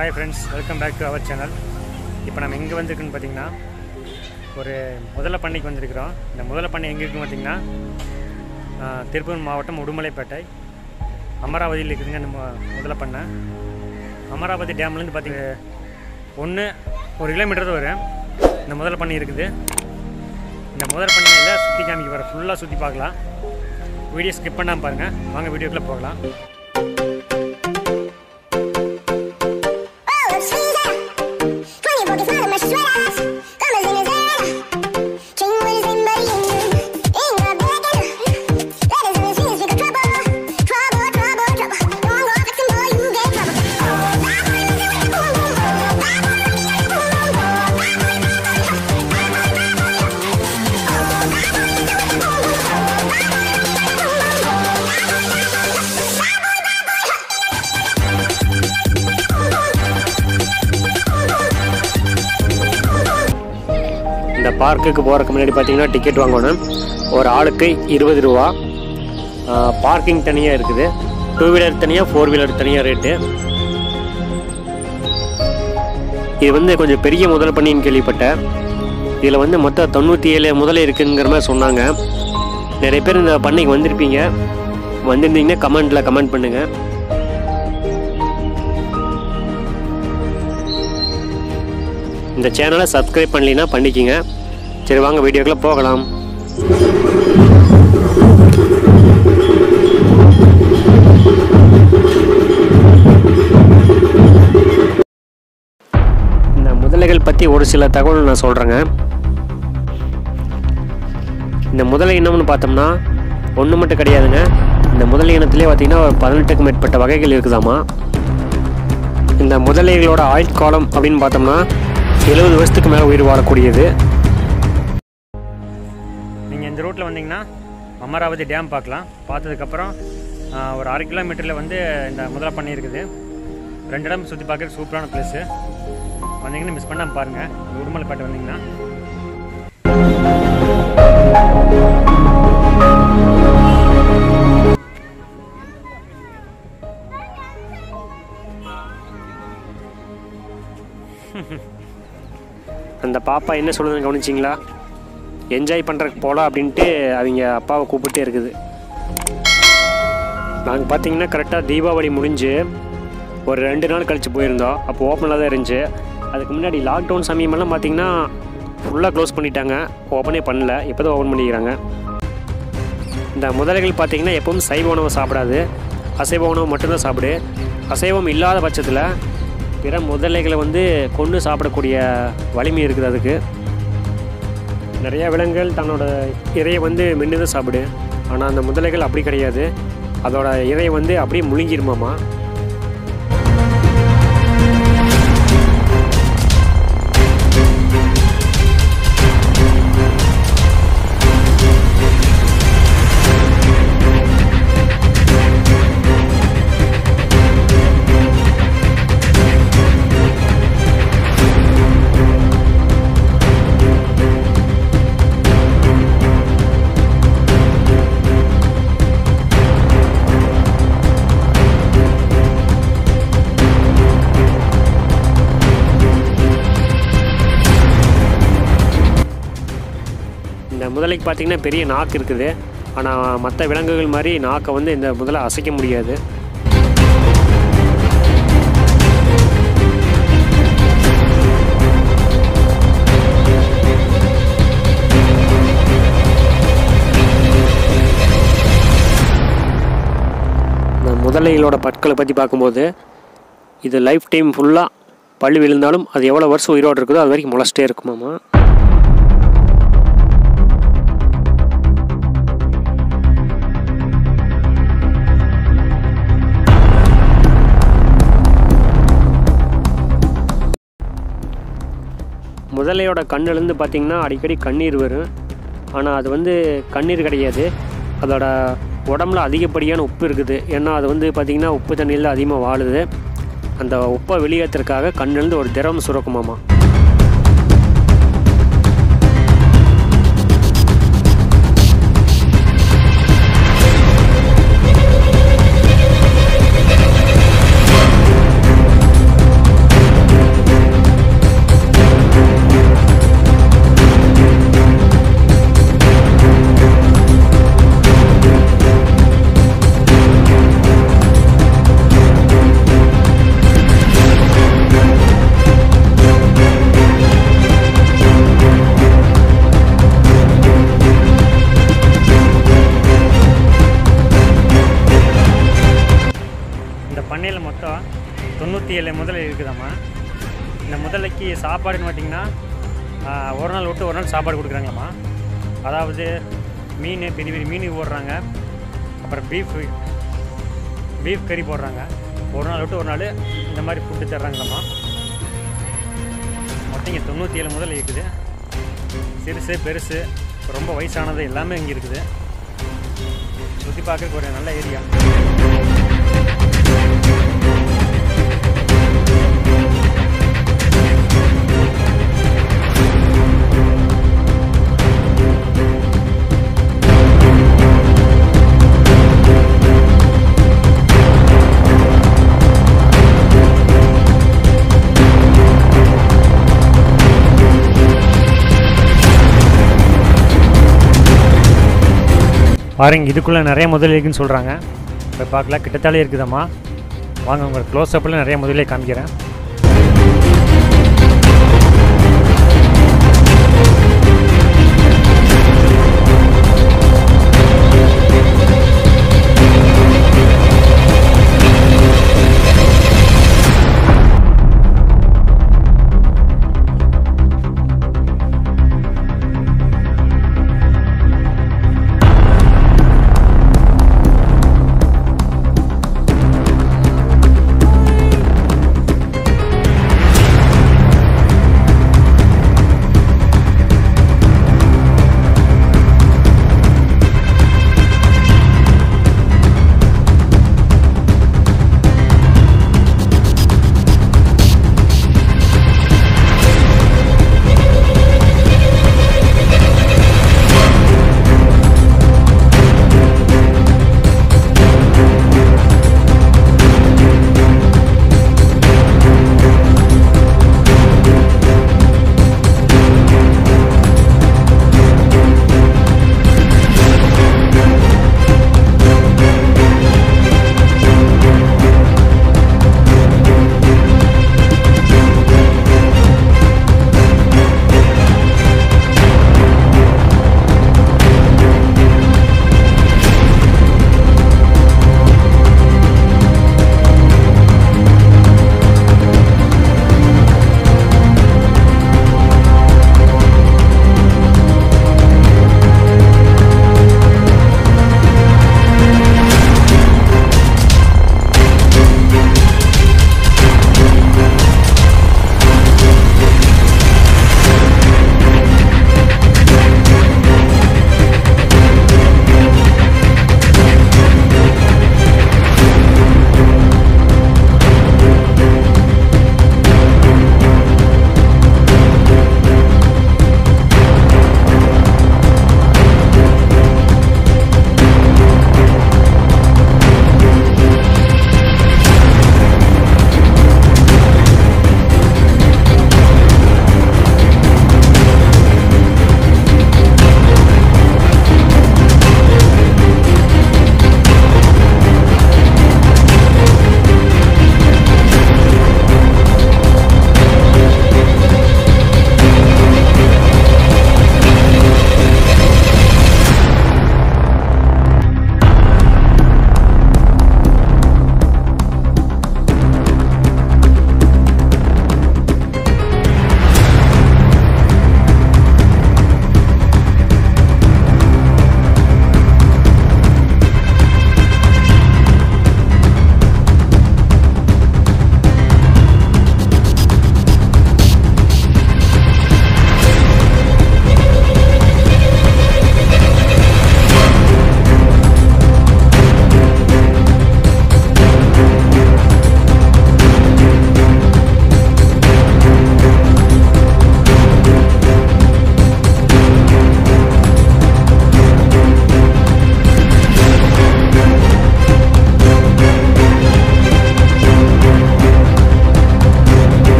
Hi friends, welcome back to our channel. இப்போ நம்ம எங்க வந்திருக்கோம்னு பாத்தீங்கன்னா ஒரு முதல பண்ணைக்கு வந்திருக்கோம். இந்த முதல பண்ணை எங்க இருக்குன்னு பாத்தீங்கன்னா திருப்பூர் மாவட்டம் உடுமலைப்பேட்டை அமராவதியில் இருக்குங்க. இந்த முதல பண்ணை அமராவதி டேம்ல இருந்து பாத்தீங்க 1 கிலோமீட்டர் தான் வரும். இந்த முதல பண்ணை இருக்குது. இந்த முதல பண்ணையில சுத்தி காமிக்க வர ஃபுல்லா சுத்தி பார்க்கலாம். வீடியோ ஸ்கிப் பண்ணாம பாருங்க. வாங்க வீடியோக்குள்ள போகலாம். இந்த பார்க்குக்கு போகிறதுக்கு முன்னாடி பார்த்தீங்கன்னா டிக்கெட் வாங்கணும். ஒரு ஆளுக்கு 20 ரூபா. பார்க்கிங் தனியாக இருக்குது. 2 வீலர் தனியாக, 4 வீலர் தனியாக ரேட்டு. இது வந்து கொஞ்சம் பெரிய முதல் பண்ணின்னு கேள்விப்பட்டேன். இதில் வந்து மொத்தம் 97 முதல்ல இருக்குங்கிற மாதிரி சொன்னாங்க. நிறைய பேர் இந்த பண்ணைக்கு வந்திருப்பீங்க. வந்திருந்தீங்கன்னா கமெண்ட் பண்ணுங்கள். இந்த சேனலை சப்ஸ்கிரைப் பண்ணலைன்னா பண்ணிக்கிங்க. சரி வாங்க வீடியோக்குள்ள போகலாம். இந்த முதலைகள் பற்றி ஒரு சில தகவல் நான் சொல்கிறேங்க. இந்த முதலை இனம்னு பார்த்தோம்னா ஒன்று மட்டும் கிடையாதுங்க. இந்த முதலை இனத்திலே பார்த்தீங்கன்னா ஒரு 18க்கும் மேற்பட்ட வகைகள் இருக்குதாமா. இந்த முதலைகளோட ஆயுட்காலம் அப்படின்னு பார்த்தோம்னா 70 வருஷத்துக்கு மேலே உயிர் வாழக்கூடியது. நீங்கள் இந்த ரூட்டில் வந்தீங்கன்னா அமராவதி டேம் பார்க்கலாம். பார்த்ததுக்கப்புறம் ஒரு 1/2 கிலோமீட்டரில் வந்து இந்த முதல பண்ணை இருக்குது. 2 இடம் சுற்றி பார்க்குறது சூப்பரான பிளேஸு. வந்தீங்கன்னா மிஸ் பண்ணாமல் பாருங்கள். உடுமலைப்பேட்டை வந்தீங்கன்னா அந்த பாப்பா என்ன சொல்லுதுன்னு கவனிச்சிங்களா? என்ஜாய் பண்ணுறதுக்கு போகலாம் அப்படின்ட்டு அவங்க அப்பாவை கூப்பிட்டே இருக்குது. நாங்கள் பார்த்தீங்கன்னா கரெக்டாக தீபாவளி முடிஞ்சு ஒரு 2 நாள் கழித்து போயிருந்தோம். அப்போ ஓப்பனில் தான் இருந்துச்சு. அதுக்கு முன்னாடி லாக்டவுன் சமயமெல்லாம் பார்த்தீங்கன்னா ஃபுல்லாக க்ளோஸ் பண்ணிட்டாங்க. ஓப்பனே பண்ணல. இப்போ தான் ஓப்பன் பண்ணிக்கிறாங்க. இந்த முதலைகள் பார்த்தீங்கன்னா எப்பவும் சைவ உணவு சாப்பிடாது. அசைவ உணவு மட்டும்தான் சாப்பிடு. அசைவம் இல்லாத பட்சத்தில் பிற முதலைகளை வந்து கொண்டு சாப்பிடக்கூடிய வலிமை இருக்குது. அதுக்கு நிறையா விலங்குகள் தன்னோட இறையை வந்து மென்று தான் சாப்பிடு. ஆனால் அந்த முதலைகள் அப்படி கிடையாது. அதோட இறையை வந்து அப்படியே முழுங்கிருமாமா. இந்த முதலைக்கு பார்த்திங்கன்னா பெரிய நாக்கு இருக்குது. ஆனால் மற்ற விலங்குகள் மாதிரி நாக்கை வந்து இந்த முதலை அசைக்க முடியாது. இந்த முதலைகளோட பற்களை பற்றி பார்க்கும்போது இது லைஃப் டைம் ஃபுல்லாக பல்லு விழுந்தாலும் அது எவ்வளோ வருஷம் உயிரோடு இருக்குதோ அது வரைக்கும் முளைச்சிட்டே இருக்குமாம்மா. முதலையோட கண்ணுலேருந்து பார்த்திங்கன்னா அடிக்கடி கண்ணீர் வரும். ஆனால் அது வந்து கண்ணீர் கிடையாது. அதோட உடம்புல அதிகப்படியான உப்பு இருக்குது. ஏன்னா அது வந்து பார்த்திங்கன்னா உப்பு தண்ணியில் அதிகமாக வாழுது. அந்த உப்பை வெளியேற்றுறதுக்காக கண்ணுலேருந்து ஒரு திரவம் சுரக்குமாமா. பண்ணையில் மொத்தம் 97 முதலை இருக்குதாம்மா. இந்த முதலைக்கு சாப்பாடுன்னு பார்த்திங்கன்னா ஒரு நாள் விட்டு ஒரு நாள் சாப்பாடு கொடுக்குறாங்களாம்மா. அதாவது மீன், பெரிய பெரிய மீன் போடுறாங்க. அப்புறம் பீஃப் கறி போடுறாங்க. ஒரு நாள் விட்டு ஒரு நாள் இந்த மாதிரி ஃபுட்டு தர்றாங்களாம்மா. மொத்தம் இங்கே 97 முதல் இருக்குது. சிறுசு பெருசு ரொம்ப வயசானது எல்லாமே இங்கே இருக்குது. சுற்றி பார்க்குறதுக்கு ஒரு நல்ல ஏரியா. பாருங்க, இதுக்குள்ளே நிறைய முதலை இருக்குன்னு சொல்கிறாங்க. இப்போ பார்க்கலாம், கிட்டத்தாலே இருக்குதாம்மா. வாங்க உங்களுக்கு க்ளோஸ் அப்பில் நிறைய முதலே காமிக்கிறேன்.